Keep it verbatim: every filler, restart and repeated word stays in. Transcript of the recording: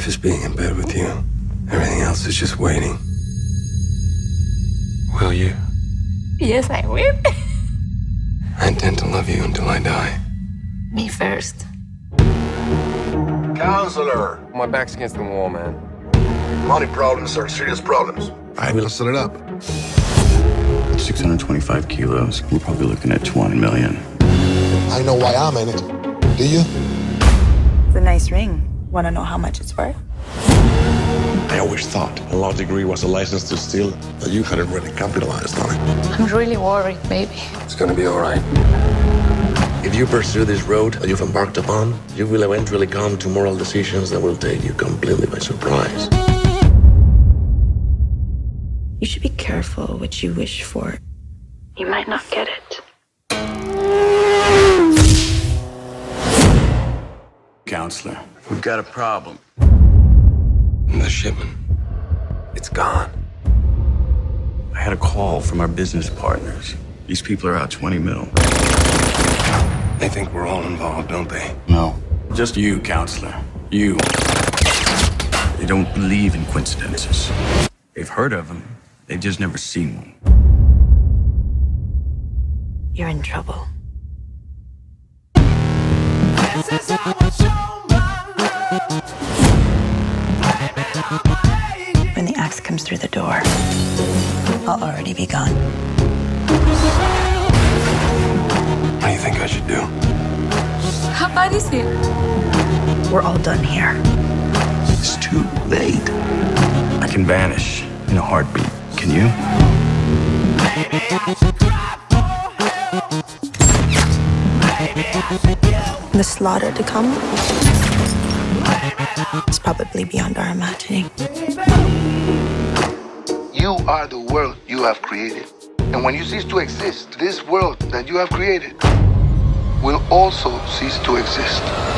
life is being in bed with you. Everything else is just waiting. Will you? Yes, I will. I intend to love you until I die. Me first. Counselor! My back's against the wall, man. Money problems are serious problems. I will set it up. six hundred twenty-five kilos. We're probably looking at twenty million. I know why I'm in it. Do you? It's a nice ring. Want to know how much it's worth? I always thought a law degree was a license to steal, but you hadn't really capitalized on it. I'm really worried, baby. It's gonna be all right. If you pursue this road that you've embarked upon, you will eventually come to moral decisions that will take you completely by surprise. You should be careful what you wish for. You might not get it. Counselor, we've got a problem. The shipment, it's gone. I had a call from our business partners. These people are out twenty mil. They think we're all involved, don't they? No, just you, Counselor. You. They don't believe in coincidences. They've heard of them. They've just never seen one. You're in trouble. When the axe comes through the door, I'll already be gone. What do you think I should do? How bad is it? We're all done here. It's too late. I can vanish in a heartbeat. Can you? The slaughter to come is probably beyond our imagining. You are the world you have created. And when you cease to exist, this world that you have created will also cease to exist.